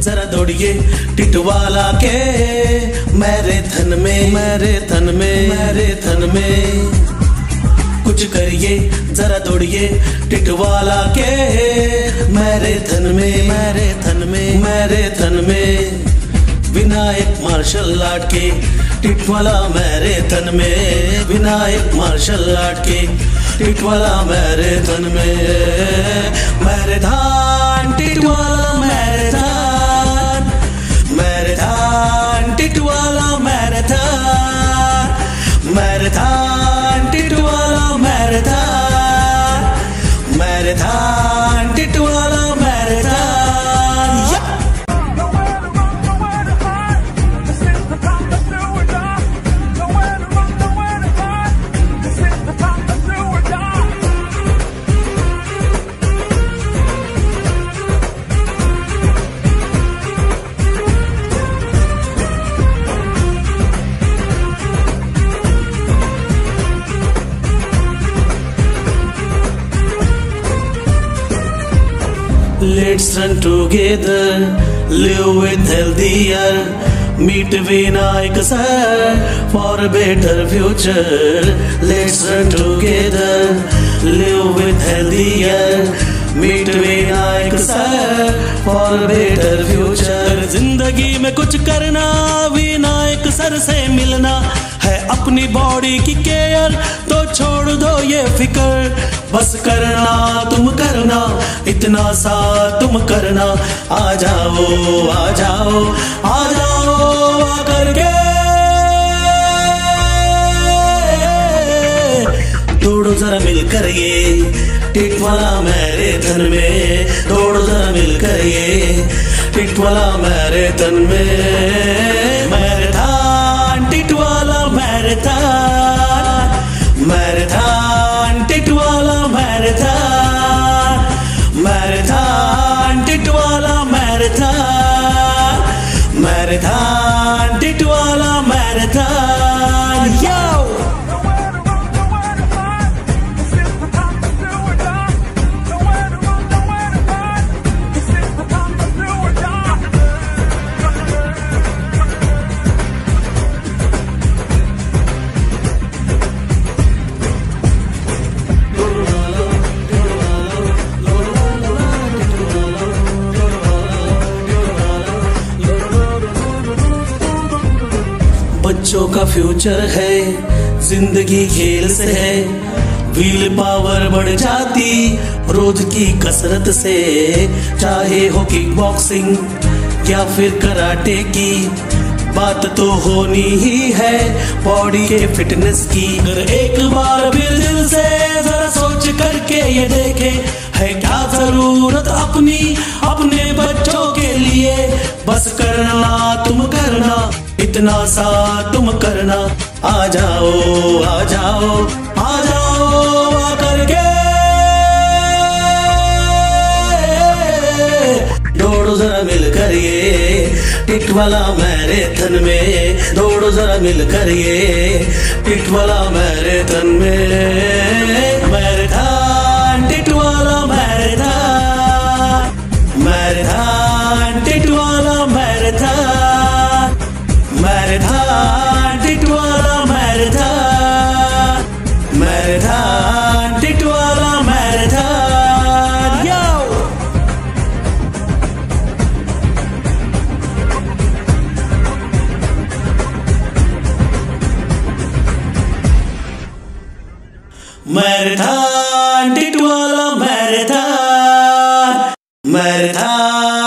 जरा दौड़िए टिटवाला के मेरे धन में, मेरे धन में, मेरे धन में। कुछ करिए जरा दौड़िए टिटवाला के मेरे धन में, मेरे धन में, मेरे धन में। विनायक मार्शल आर्ट के टिटवाला मेरे धन में, विनायक मार्शल आर्ट के टिटवाला मेरे धन में। मेरे धान टिटवाला मेरे धान, मेरे धान टिटवाला मेरे धान, मेरे धान टिटवाला मेरे धान, मेरे धान टिटवाला मेरे धान। Let's run together, live with healthier, meet Vinayak sir for a better future. Let's run together, live with healthier, meet Vinayak sir for a better future. जिंदगी में कुछ करना, विनायक सर से मिलना है, अपनी बॉडी की केयर तो छोड़ दो ये फिकर। बस करना तुम करना, इतना सा तुम करना। आ जाओ आ जाओ आ जाओ आकर के, दौड़ो जरा मिलकर ये टिटवाला मेरे धन में, दौड़ो जरा मिलकर ये टिटवाला मेरे धन में। मेरे धान टिटवाला मेरे धान, मेरे धान टिटवाला मेरे धान, मेरे धान टिटवाला मेरे धान, मेरे धान टिटवाला मेरे धान। यो बच्चों का फ्यूचर है, जिंदगी खेल से है। व्हील पावर बढ़ जाती रोज की कसरत से, चाहे हो किक बॉक्सिंग या फिर कराटे की। बात तो होनी ही है बॉडी के फिटनेस की। अगर एक बार फिर दिल से जरा सोच करके ये देखे, है क्या जरूरत अपनी अपने बच्चों के लिए। बस करना तुम करना, इतना सा तुम करना। आ जाओ आ जाओ आ जाओ आकर के, दौड़ो जरा मिलकर ये टिटवाला मेरे धन में, दौड़ो जरा मिलकर ये टिटवाला मेरे धन में। मेरे धान टिटवाला मेरे धान, मेरे धान टिटवाला मेरे धान, मेरे धान टिटवाला मेरे धान, मेरे धान टिटवाला मेरे धान। यो मेरे धान टिटवाला मेरे धान, मेरे धान